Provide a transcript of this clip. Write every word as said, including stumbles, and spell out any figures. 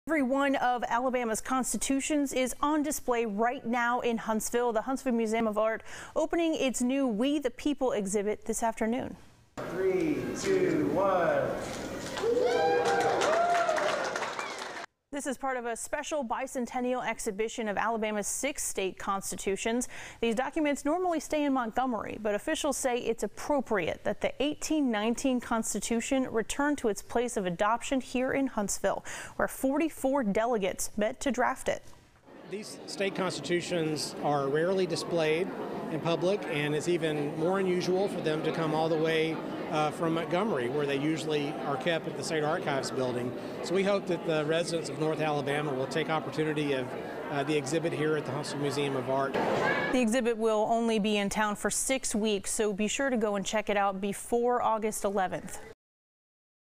Every one of Alabama's constitutions is on display right now in Huntsville. The Huntsville Museum of Art opening its new We the People exhibit this afternoon. Three, two, one. This is part of a special bicentennial exhibition of Alabama's six state constitutions. These documents normally stay in Montgomery, but officials say it's appropriate that the eighteen nineteen Constitution return to its place of adoption here in Huntsville, where forty-four delegates met to draft it. These state constitutions are rarely displayed in public, and it's even more unusual for them to come all the way uh, from Montgomery, where they usually are kept at the State Archives building. So we hope that the residents of North Alabama will take opportunity of uh, the exhibit here at the Huntsville Museum of Art. The exhibit will only be in town for six weeks, so be sure to go and check it out before August eleventh.